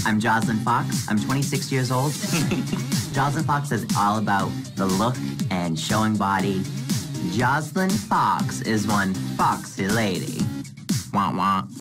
I'm Jocelyn Fox. I'm 26 years old. Jocelyn Fox is all about the look and showing body. Jocelyn Fox is one foxy lady. Wah wah.